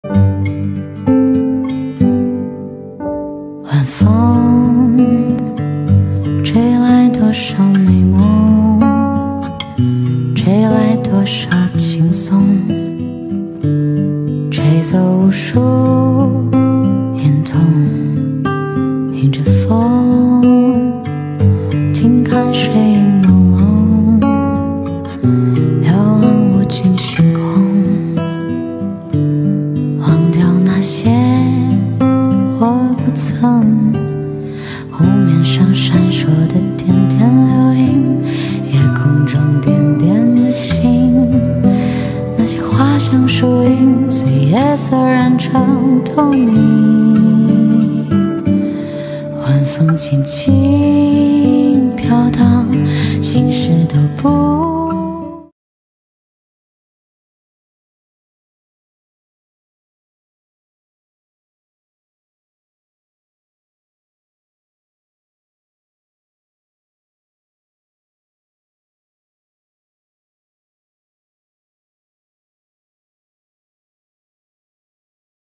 晚风吹来多少美梦，吹来多少轻松，吹走无数眼痛，迎着风静看水影朦胧，遥望无尽星空，忘掉那些我不曾，湖面上闪烁的点点流萤，夜空中点点的星，那些花香树影随夜色染成透明，晚风轻轻飘荡，心事都不